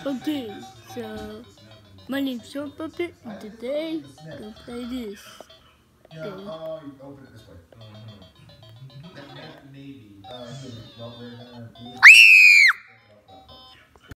Okay, so my name's Short Puppet, and today we're gonna play this game. Oh, you open it this way. Maybe. Well, we're gonna do it.